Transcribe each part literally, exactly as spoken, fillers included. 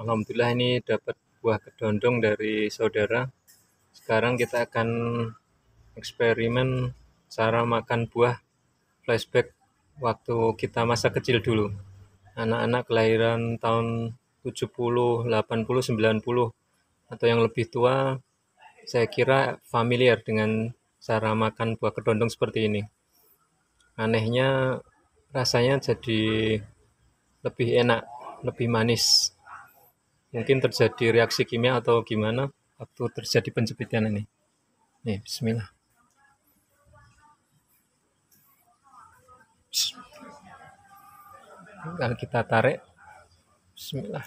Alhamdulillah ini dapat buah kedondong dari saudara. Sekarang kita akan eksperimen cara makan buah flashback waktu kita masa kecil dulu. Anak-anak kelahiran tahun tujuh puluh, delapan puluh, sembilan puluh atau yang lebih tua, saya kira familiar dengan cara makan buah kedondong seperti ini. Anehnya rasanya jadi lebih enak, lebih manis. Mungkin terjadi reaksi kimia atau gimana waktu terjadi penjepitan ini. Nih, bismillah. Kalau kita tarik, bismillah.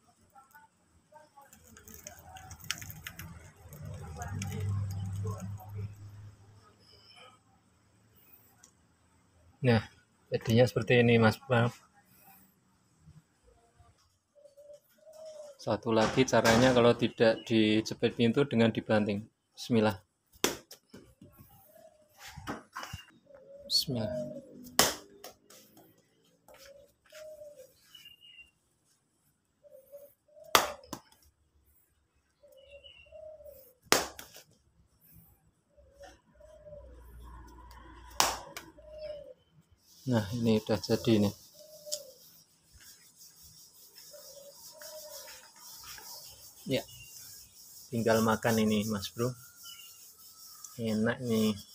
Nah, jadinya seperti ini, Mas Pram. Satu lagi caranya kalau tidak dijepit pintu dengan dibanting. Bismillah. Bismillah. Nah, ini udah jadi nih. Ya, tinggal makan ini, Mas Bro. Enak nih.